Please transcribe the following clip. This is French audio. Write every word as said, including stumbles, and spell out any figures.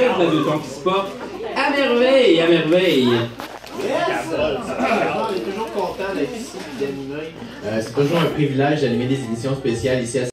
Fred de ton qui se porte à merveille, à merveille. Yes! On est toujours content d'être ici et d'animer. Euh, c'est toujours un privilège d'animer des émissions spéciales ici à